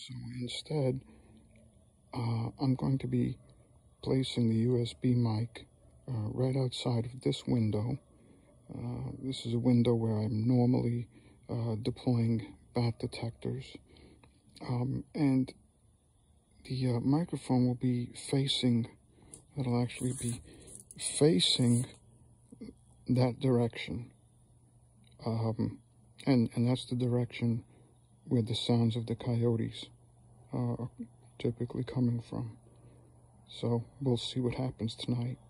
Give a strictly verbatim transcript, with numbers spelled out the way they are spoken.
So instead, uh, I'm going to be placing the U S B mic uh, right outside of this window. Uh, this is a window where I'm normally uh, deploying bat detectors. Um, and the uh, microphone will be facing, it'll actually be facing that direction. Um, and, and that's the direction where the sounds of the coyotes uh, are typically coming from. So we'll see what happens tonight.